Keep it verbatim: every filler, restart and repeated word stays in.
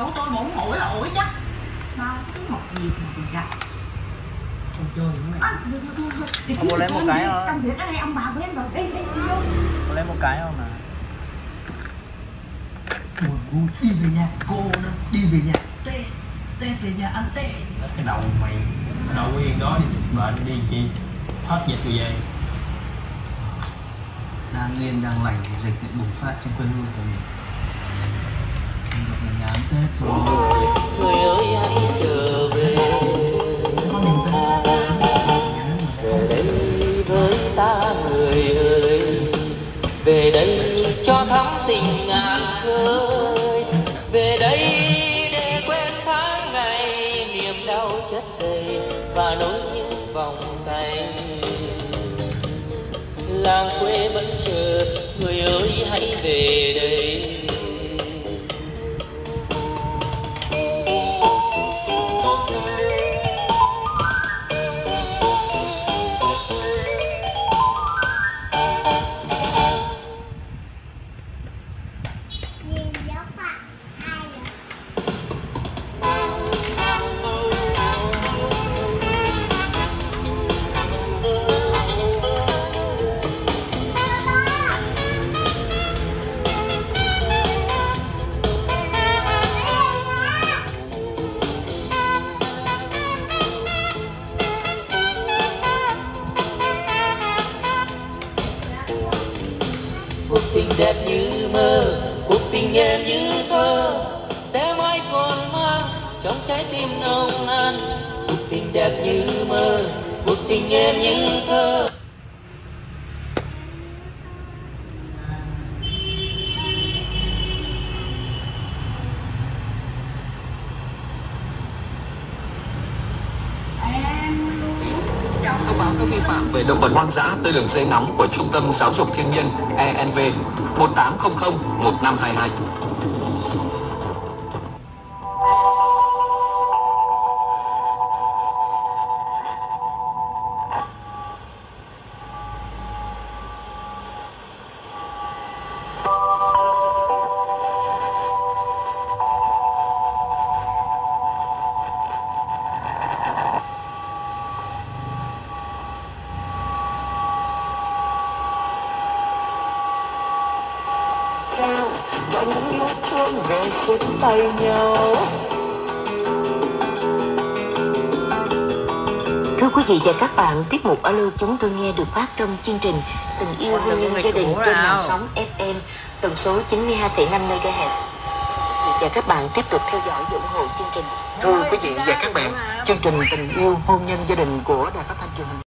của tôi mà uống ủi là ủi chắc. Mà cứ một việc mà bị gặp. Không chơi nữa này. À, thôi, thôi, thôi. Ông muốn lấy một cái thôi. Công việc ở đây ông bà của em rồi. Đi, đi, đi vô. Có lấy một cái không mà. Buồn vui. Đi về nhà cô nữa. Đi về nhà tê. Tê về nhà ăn tê. Cái đầu mày đâu có yên đó đi dịch bệnh đi chi. Hết dịch rồi về. Đang yên đang lành thì dịch lại bùng phát trên quê hương của mình. Mình được về nhà ăn Tết rồi. Người ơi hãy trở về. Con mình Tết. Về đây với ta người ơi. Về đây cho thắm tình ngàn khơi. Về đây để quên tháng ngày niềm đau chất đầy và nỗi những vòng tay. Làng quê vẫn chờ, người ơi hãy về đây. Cuộc tình đẹp như mơ, cuộc tình em như thơ, sẽ mãi còn mang trong trái tim nồng nàn. Cuộc tình đẹp như mơ, cuộc tình em như thơ. Thông báo các vi phạm về động vật hoang dã tới đường dây nóng của Trung tâm Giáo dục Thiên nhiên E N V một tám không không một năm hai hai. Vẫn yêu thương rồi xuôi tay nhau. Thưa quý vị và các bạn, tiết mục Alo chúng tôi nghe được phát trong chương trình Tình yêu hôn nhân gia đình trên làn sóng ép em tần số chín mươi hai phẩy năm mê ga héc. Và các bạn tiếp tục theo dõi ủng hộ chương trình. Thưa quý vị và các bạn, chương trình Tình yêu hôn nhân gia đình của Đài Phát thanh Truyền hình